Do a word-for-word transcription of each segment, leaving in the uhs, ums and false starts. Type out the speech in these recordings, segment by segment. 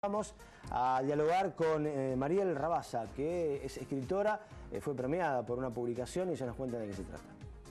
Vamos a dialogar con eh, Mariel Rabasa, que es escritora, eh, fue premiada por una publicación y ella nos cuenta de qué se trata.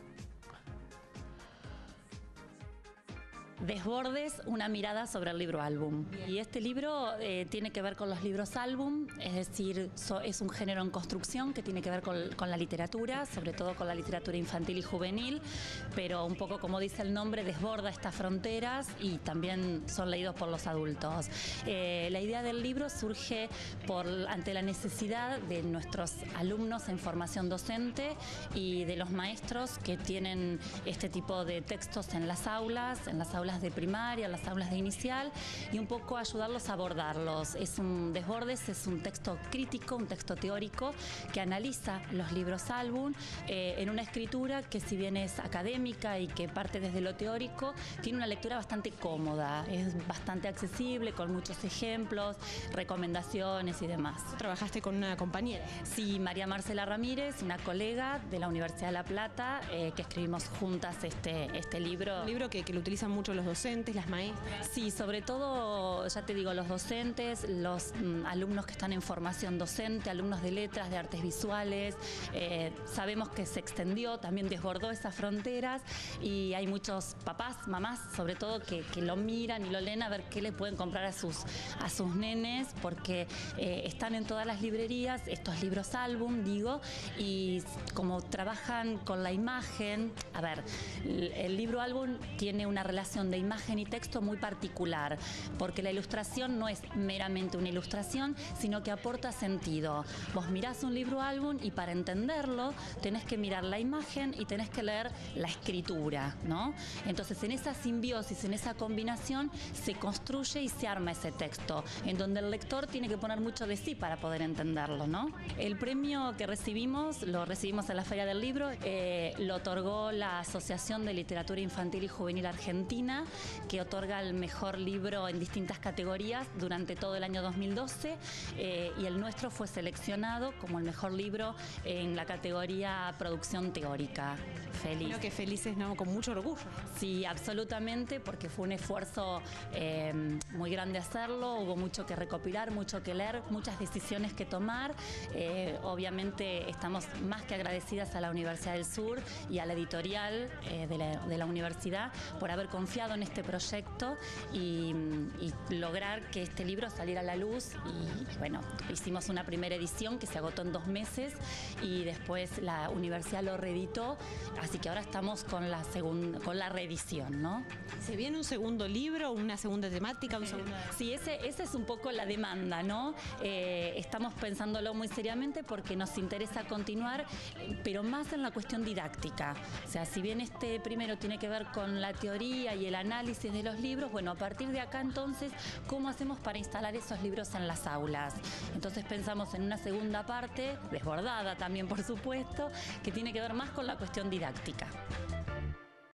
Desbordes, una mirada sobre el libro álbum. Y este libro eh, tiene que ver con los libros álbum, es decir, so, es un género en construcción que tiene que ver con, con la literatura, sobre todo con la literatura infantil y juvenil, pero un poco como dice el nombre, desborda estas fronteras y también son leídos por los adultos. Eh, la idea del libro surge por, ante la necesidad de nuestros alumnos en formación docente y de los maestros que tienen este tipo de textos en las aulas, en las aulas de primaria, las aulas de inicial, y un poco ayudarlos a abordarlos. Es un Desbordes, es un texto crítico, un texto teórico que analiza los libros álbum eh, en una escritura que, si bien es académica y que parte desde lo teórico, tiene una lectura bastante cómoda, es bastante accesible, con muchos ejemplos, recomendaciones y demás. ¿Trabajaste con una compañera? Sí, María Marcela Ramírez, una colega de la Universidad de La Plata, eh, que escribimos juntas este, este libro. Un libro que, que lo utilizan mucho los docentes, las maestras. Sí, sobre todo, ya te digo, los docentes, los mm, alumnos que están en formación docente, alumnos de letras, de artes visuales. Eh, sabemos que se extendió, también desbordó esas fronteras, y hay muchos papás, mamás, sobre todo, que, que lo miran y lo leen a ver qué le pueden comprar a sus, a sus nenes, porque eh, están en todas las librerías, estos libros álbum, digo, y como trabajan con la imagen, a ver, el, el libro álbum tiene una relación de imagen y texto muy particular, porque la ilustración no es meramente una ilustración, sino que aporta sentido. Vos mirás un libro álbum y para entenderlo tenés que mirar la imagen y tenés que leer la escritura, ¿no? Entonces, en esa simbiosis, en esa combinación, se construye y se arma ese texto, en donde el lector tiene que poner mucho de sí para poder entenderlo, ¿no? El premio que recibimos, lo recibimos en la Feria del Libro, eh, lo otorgó la Asociación de Literatura Infantil y Juvenil Argentina, que otorga el mejor libro en distintas categorías durante todo el año dos mil doce, eh, y el nuestro fue seleccionado como el mejor libro en la categoría producción teórica. Feliz. Creo que felices, ¿no? Con mucho orgullo. Sí, absolutamente, porque fue un esfuerzo eh, muy grande hacerlo, hubo mucho que recopilar, mucho que leer, muchas decisiones que tomar. Eh, obviamente estamos más que agradecidas a la Universidad del Sur y a la editorial eh, de, la, de la universidad por haber confiado en este proyecto y, y lograr que este libro saliera a la luz. Y bueno, hicimos una primera edición que se agotó en dos meses y después la universidad lo reeditó, así que ahora estamos con la segunda, con la reedición, ¿no? ¿Se viene un segundo libro, una segunda temática? Un segundo... Sí, ese, ese es un poco la demanda, ¿no? Eh, estamos pensándolo muy seriamente porque nos interesa continuar, pero más en la cuestión didáctica. O sea, si bien este primero tiene que ver con la teoría y el análisis de los libros, bueno, a partir de acá entonces, ¿cómo hacemos para instalar esos libros en las aulas? Entonces pensamos en una segunda parte, desbordada también por supuesto, que tiene que ver más con la cuestión didáctica.